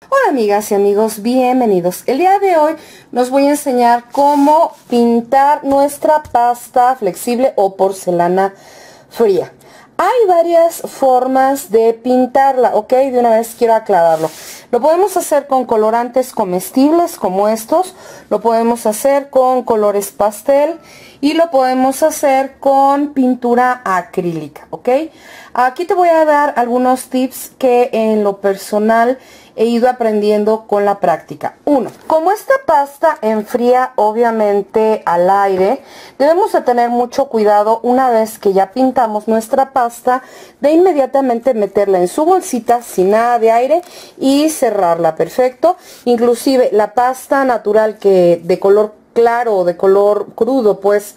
Hola amigas y amigos, bienvenidos. El día de hoy nos voy a enseñar cómo pintar nuestra pasta flexible o porcelana fría. Hay varias formas de pintarla, ¿ok? De una vez quiero aclararlo. Lo podemos hacer con colorantes comestibles como estos, lo podemos hacer con colores pastel y lo podemos hacer con pintura acrílica, ¿ok? Aquí te voy a dar algunos tips que en lo personal he ido aprendiendo con la práctica. Uno, como esta pasta enfría obviamente al aire, debemos de tener mucho cuidado una vez que ya pintamos nuestra pasta, de inmediatamente meterla en su bolsita sin nada de aire y cerrarla, perfecto. Inclusive la pasta natural que de color claro o de color crudo, pues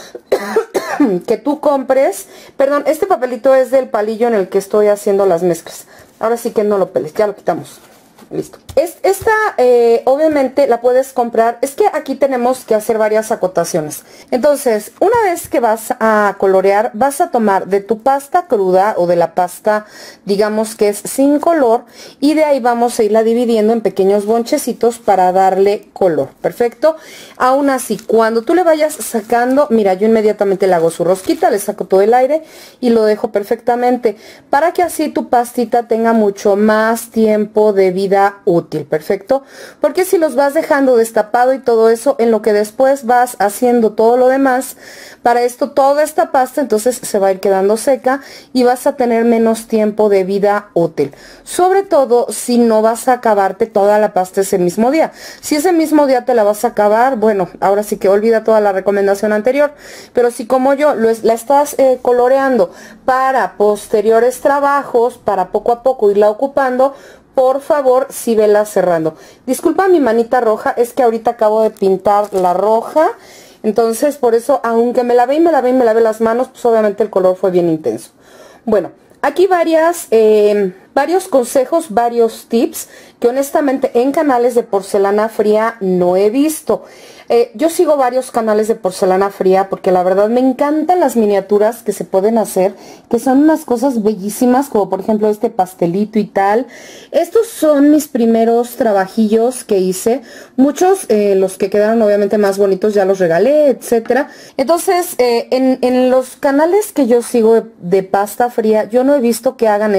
que tú compres, perdón, este papelito es del palillo en el que estoy haciendo las mezclas. Ahora sí que no lo peles, ya lo quitamos. Listo. Esta obviamente la puedes comprar. Es que aquí tenemos que hacer varias acotaciones. Entonces, una vez que vas a colorear, vas a tomar de tu pasta cruda o de la pasta, digamos que es sin color, y de ahí vamos a irla dividiendo en pequeños bonchecitos para darle color. Perfecto. Aún así, cuando tú le vayas sacando, mira, yo inmediatamente le hago su rosquita, le saco todo el aire y lo dejo perfectamente para que así tu pastita tenga mucho más tiempo de vida útil, perfecto, porque si los vas dejando destapado y todo eso, en lo que después vas haciendo todo lo demás, para esto toda esta pasta entonces se va a ir quedando seca y vas a tener menos tiempo de vida útil, sobre todo si no vas a acabarte toda la pasta ese mismo día. Si ese mismo día te la vas a acabar, bueno, ahora sí que olvida toda la recomendación anterior, pero si como yo la estás coloreando para posteriores trabajos, para poco a poco irla ocupando, por favor, sí vela cerrando. Disculpa mi manita roja, es que ahorita acabo de pintar la roja, entonces por eso, aunque me lavé las manos, pues obviamente el color fue bien intenso. Bueno, aquí varios consejos, varios tips que honestamente en canales de porcelana fría no he visto. Yo sigo varios canales de porcelana fría porque la verdad me encantan las miniaturas que se pueden hacer, que son unas cosas bellísimas, como por ejemplo este pastelito y tal. Estos son mis primeros trabajillos que hice. Muchos, los que quedaron obviamente más bonitos, ya los regalé, etcétera. Entonces, en los canales que yo sigo de pasta fría, yo no he visto que hagan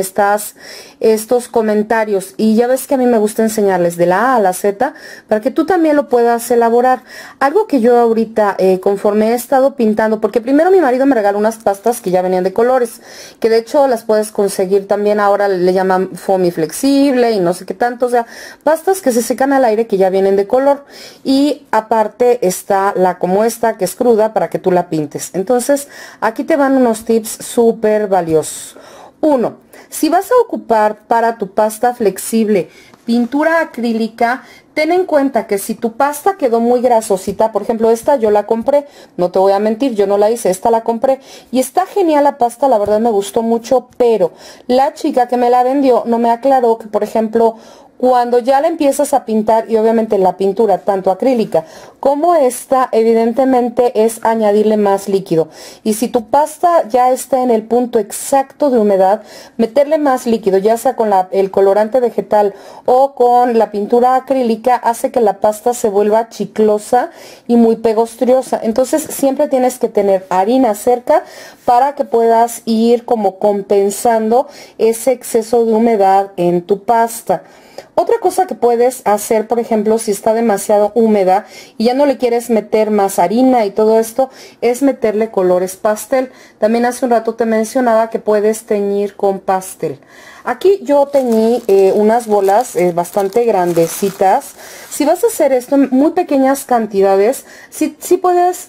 estos comentarios, y ya ves que a mí me gusta enseñarles de la A a la Z para que tú también lo puedas elaborar. Algo que yo ahorita conforme he estado pintando, porque primero mi marido me regaló unas pastas que ya venían de colores, que de hecho las puedes conseguir también, ahora le llaman foamy flexible y no sé qué tanto, o sea, pastas que se secan al aire que ya vienen de color, y aparte está la como esta que es cruda para que tú la pintes. Entonces aquí te van unos tips súper valiosos. Uno, si vas a ocupar para tu pasta flexible pintura acrílica, ten en cuenta que si tu pasta quedó muy grasosita, por ejemplo esta yo la compré, no te voy a mentir, yo no la hice, esta la compré y está genial la pasta, la verdad me gustó mucho, pero la chica que me la vendió no me aclaró que, por ejemplo, cuando ya la empiezas a pintar, y obviamente la pintura tanto acrílica como esta, evidentemente es añadirle más líquido, y si tu pasta ya está en el punto exacto de humedad, meterle más líquido, ya sea con el colorante vegetal o con la pintura acrílica, hace que la pasta se vuelva chiclosa y muy pegostriosa. Entonces siempre tienes que tener harina cerca para que puedas ir como compensando ese exceso de humedad en tu pasta. Otra cosa que puedes hacer, por ejemplo, si está demasiado húmeda y ya no le quieres meter más harina y todo esto, es meterle colores pastel. También hace un rato te mencionaba que puedes teñir con pastel. Aquí yo teñí unas bolas bastante grandecitas. Si vas a hacer esto en muy pequeñas cantidades, sí puedes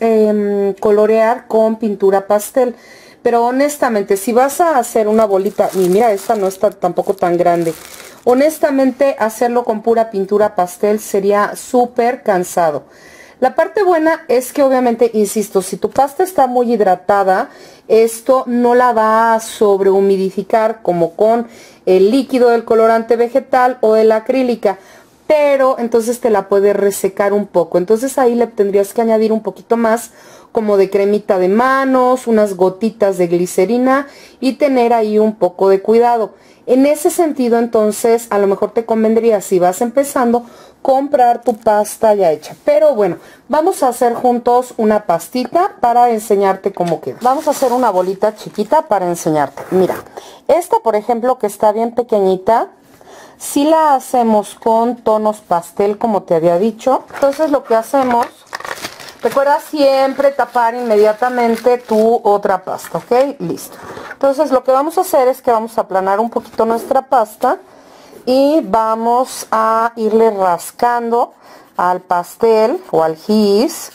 colorear con pintura pastel. Pero honestamente, si vas a hacer una bolita, y mira, esta no está tampoco tan grande, honestamente hacerlo con pura pintura pastel sería súper cansado. La parte buena es que obviamente, insisto, si tu pasta está muy hidratada, esto no la va a sobrehumidificar como con el líquido del colorante vegetal o de la acrílica. pero entonces te la puedes resecar un poco. Entonces ahí le tendrías que añadir un poquito más como de cremita de manos, unas gotitas de glicerina y tener ahí un poco de cuidado. En ese sentido, entonces, a lo mejor te convendría, si vas empezando, comprar tu pasta ya hecha. Pero bueno, vamos a hacer juntos una pastita para enseñarte cómo queda. Vamos a hacer una bolita chiquita para enseñarte. Mira, esta, por ejemplo, que está bien pequeñita, si la hacemos con tonos pastel, como te había dicho. Entonces lo que hacemos, recuerda siempre tapar inmediatamente tu otra pasta, ¿ok? Listo. Entonces lo que vamos a hacer es que vamos a aplanar un poquito nuestra pasta y vamos a irle rascando al pastel o al gis,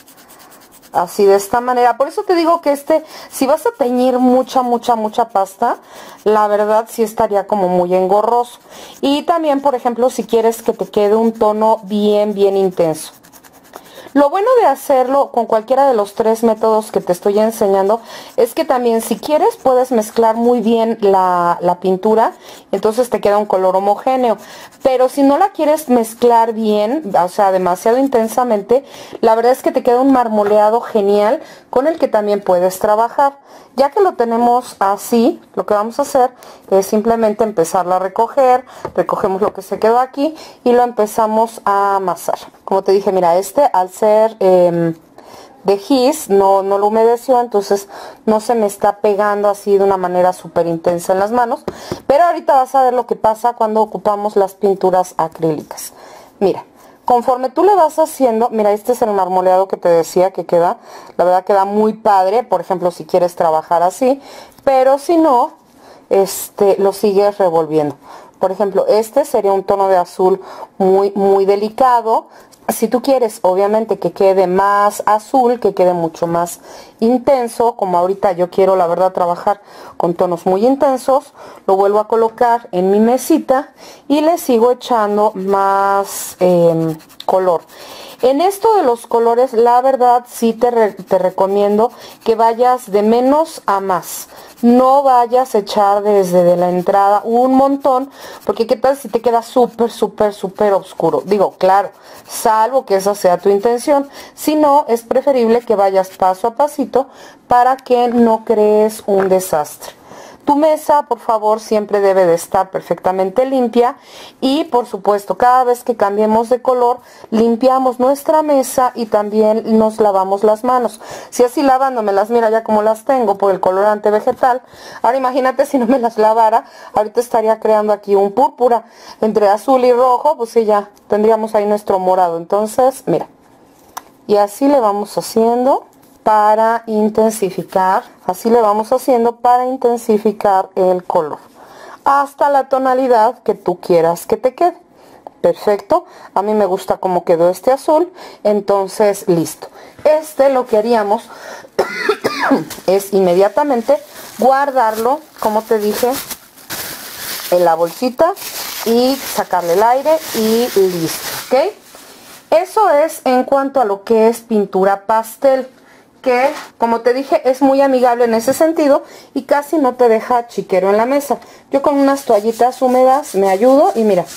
así de esta manera. Por eso te digo que si vas a teñir mucha pasta, la verdad sí estaría como muy engorroso. Y también, por ejemplo, si quieres que te quede un tono bien intenso. Lo bueno de hacerlo con cualquiera de los tres métodos que te estoy enseñando es que también, si quieres, puedes mezclar muy bien la pintura, entonces te queda un color homogéneo. Pero si no la quieres mezclar bien, o sea, demasiado intensamente, la verdad es que te queda un marmoleado genial con el que también puedes trabajar. Ya que lo tenemos así, lo que vamos a hacer es simplemente empezarla a recoger. Recogemos lo que se quedó aquí y lo empezamos a amasar. Como te dije, mira, al ser de gis, no lo humedeció, entonces no se me está pegando así de una manera súper intensa en las manos. Pero ahorita vas a ver lo que pasa cuando ocupamos las pinturas acrílicas. Mira, conforme tú le vas haciendo, mira, este es el marmoleado que te decía que queda, la verdad queda muy padre, por ejemplo, si quieres trabajar así, pero si no, lo sigues revolviendo. Por ejemplo, este sería un tono de azul muy delicado. Si tú quieres, obviamente, que quede más azul, que quede mucho más intenso, como ahorita yo quiero, la verdad, trabajar con tonos muy intensos, lo vuelvo a colocar en mi mesita y le sigo echando más color. En esto de los colores, la verdad, sí te recomiendo que vayas de menos a más. No vayas a echar desde la entrada un montón, porque qué tal si te queda súper oscuro. Digo, claro, salvo que esa sea tu intención. Si no, es preferible que vayas paso a pasito para que no crees un desastre. Tu mesa, por favor, siempre debe de estar perfectamente limpia y, por supuesto, cada vez que cambiemos de color, limpiamos nuestra mesa y también nos lavamos las manos. Si así lavándomelas, mira ya como las tengo por el colorante vegetal. Ahora imagínate si no me las lavara, ahorita estaría creando aquí un púrpura entre azul y rojo, pues sí, ya tendríamos ahí nuestro morado. Entonces, mira, y así le vamos haciendo para intensificar, así le vamos haciendo para intensificar el color hasta la tonalidad que tú quieras que te quede. Perfecto, a mí me gusta cómo quedó este azul, entonces listo. Lo que haríamos es inmediatamente guardarlo, como te dije, en la bolsita y sacarle el aire y listo, ¿ok? Eso es en cuanto a lo que es pintura pastel, que, como te dije, es muy amigable en ese sentido y casi no te deja chiquero en la mesa. Yo con unas toallitas húmedas me ayudo y mira,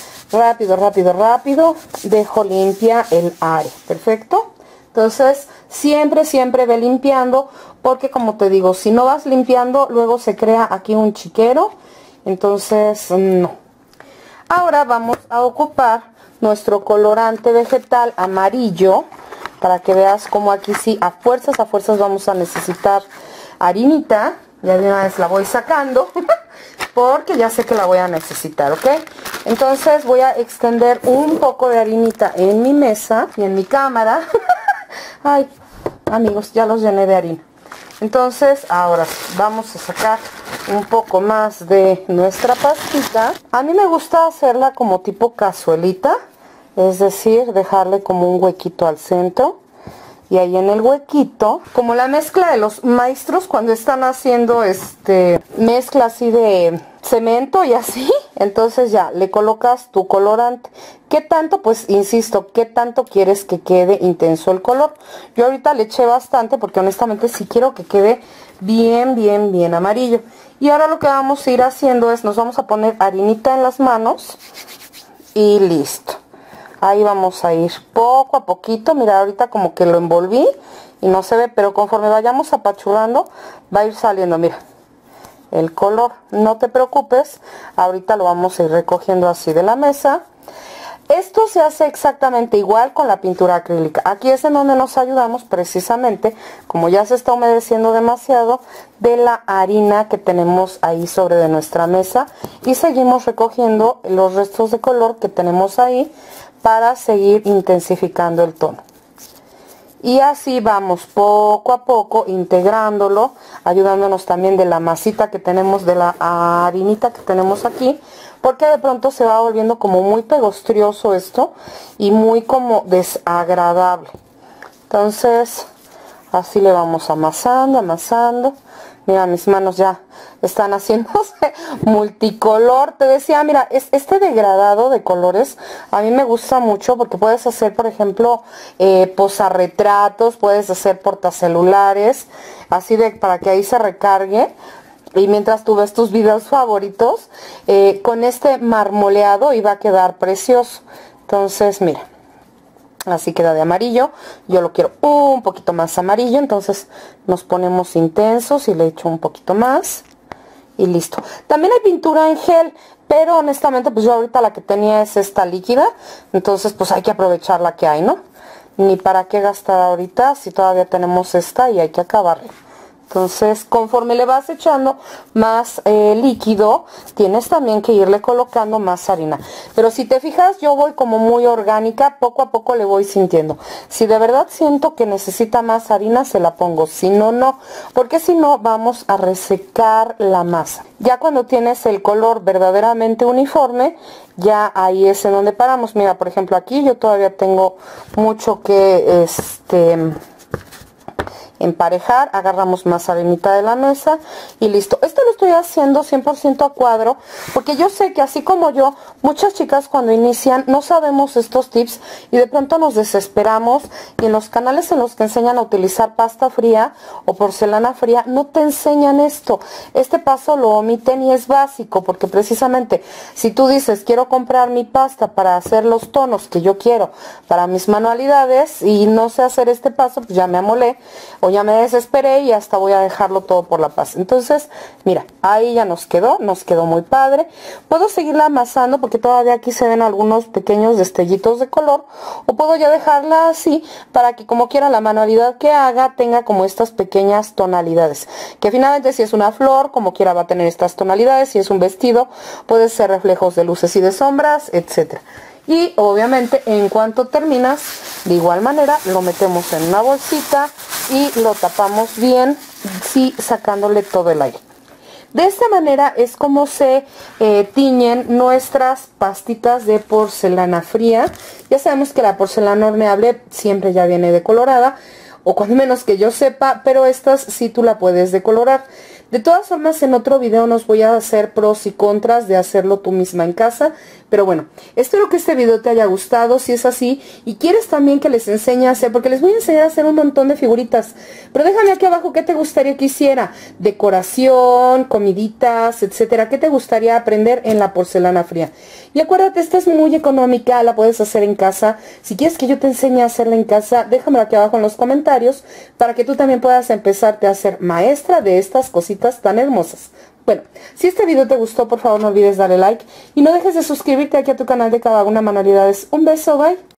rápido dejo limpia el área. Perfecto. Entonces siempre ve limpiando, porque como te digo, si no vas limpiando, luego se crea aquí un chiquero. Entonces no. Ahora vamos a ocupar nuestro colorante vegetal amarillo, para que veas como aquí sí, a fuerzas vamos a necesitar harinita. Ya de una vez la voy sacando, porque ya sé que la voy a necesitar, ¿ok? Entonces voy a extender un poco de harinita en mi mesa y en mi cámara. Ay, amigos, ya los llené de harina. Entonces, ahora sí, vamos a sacar un poco más de nuestra pastita. A mí me gusta hacerla como tipo cazuelita, es decir, dejarle como un huequito al centro. Y ahí en el huequito, como la mezcla de los maestros cuando están haciendo mezcla así de cemento y así, entonces ya le colocas tu colorante. ¿Qué tanto? Pues insisto, ¿qué tanto quieres que quede intenso el color? Yo ahorita le eché bastante porque honestamente sí quiero que quede bien amarillo. Y ahora lo que vamos a ir haciendo es, nos vamos a poner harinita en las manos y listo. Ahí vamos a ir poco a poquito. Mira, ahorita como que lo envolví y no se ve, pero conforme vayamos apachurrando va a ir saliendo, mira, el color. No te preocupes, ahorita lo vamos a ir recogiendo así de la mesa. Esto se hace exactamente igual con la pintura acrílica. Aquí es en donde nos ayudamos precisamente, como ya se está humedeciendo demasiado, de la harina que tenemos ahí sobre de nuestra mesa, y seguimos recogiendo los restos de color que tenemos ahí para seguir intensificando el tono. Y así vamos poco a poco integrándolo, ayudándonos también de la masita que tenemos, de la harinita que tenemos aquí, porque de pronto se va volviendo como muy pegostrioso esto y muy como desagradable. Entonces así le vamos amasando, amasando. Mira, mis manos ya están haciéndose multicolor. Te decía, mira, este degradado de colores a mí me gusta mucho porque puedes hacer, por ejemplo, posarretratos, puedes hacer portacelulares, así de para que ahí se recargue. Y mientras tú ves tus videos favoritos, con este marmoleado iba a quedar precioso. Entonces, mira, así queda de amarillo. Yo lo quiero un poquito más amarillo, entonces nos ponemos intensos y le echo un poquito más y listo. También hay pintura en gel, pero honestamente pues yo ahorita la que tenía es esta líquida, entonces pues hay que aprovechar la que hay, ¿no? Ni para qué gastar ahorita si todavía tenemos esta y hay que acabarla. Entonces, conforme le vas echando más líquido, tienes también que irle colocando más harina. Pero si te fijas, yo voy como muy orgánica, poco a poco le voy sintiendo. Si de verdad siento que necesita más harina, se la pongo. Si no, no. Porque si no, vamos a resecar la masa. Ya cuando tienes el color verdaderamente uniforme, ya ahí es en donde paramos. Mira, por ejemplo, aquí yo todavía tengo mucho que emparejar. Agarramos más arenita de la mesa y listo. Esto lo estoy haciendo 100% a cuadro porque yo sé que así como yo, muchas chicas cuando inician no sabemos estos tips y de pronto nos desesperamos, y en los canales en los que enseñan a utilizar pasta fría o porcelana fría no te enseñan esto. Este paso lo omiten y es básico porque precisamente si tú dices quiero comprar mi pasta para hacer los tonos que yo quiero para mis manualidades y no sé hacer este paso, pues ya me amolé o ya me desesperé y hasta voy a dejarlo todo por la paz. Entonces, mira, ahí ya nos quedó muy padre. Puedo seguirla amasando porque todavía aquí se ven algunos pequeños destellitos de color, o puedo ya dejarla así para que como quiera la manualidad que haga tenga como estas pequeñas tonalidades, que finalmente si es una flor, como quiera va a tener estas tonalidades. Si es un vestido, puede ser reflejos de luces y de sombras, etcétera. Y obviamente en cuanto terminas, de igual manera lo metemos en una bolsita y lo tapamos bien, sí, sacándole todo el aire. De esta manera es como se tiñen nuestras pastitas de porcelana fría. Ya sabemos que la porcelana horneable siempre ya viene decolorada, o cuando menos que yo sepa, pero estas sí tú la puedes decolorar. De todas formas, en otro video nos voy a hacer pros y contras de hacerlo tú misma en casa. Pero bueno, espero que este video te haya gustado. Si es así y quieres también que les enseñe a hacer, porque les voy a enseñar a hacer un montón de figuritas, pero déjame aquí abajo qué te gustaría que hiciera. Decoración, comiditas, etcétera. ¿Qué te gustaría aprender en la porcelana fría? Y acuérdate, esta es muy económica, la puedes hacer en casa. Si quieres que yo te enseñe a hacerla en casa, déjamelo aquí abajo en los comentarios para que tú también puedas empezarte a ser maestra de estas cositas tan hermosas. Bueno, si este video te gustó, por favor no olvides darle like y no dejes de suscribirte aquí a tu canal de Cada Una Manualidades. Un beso, bye.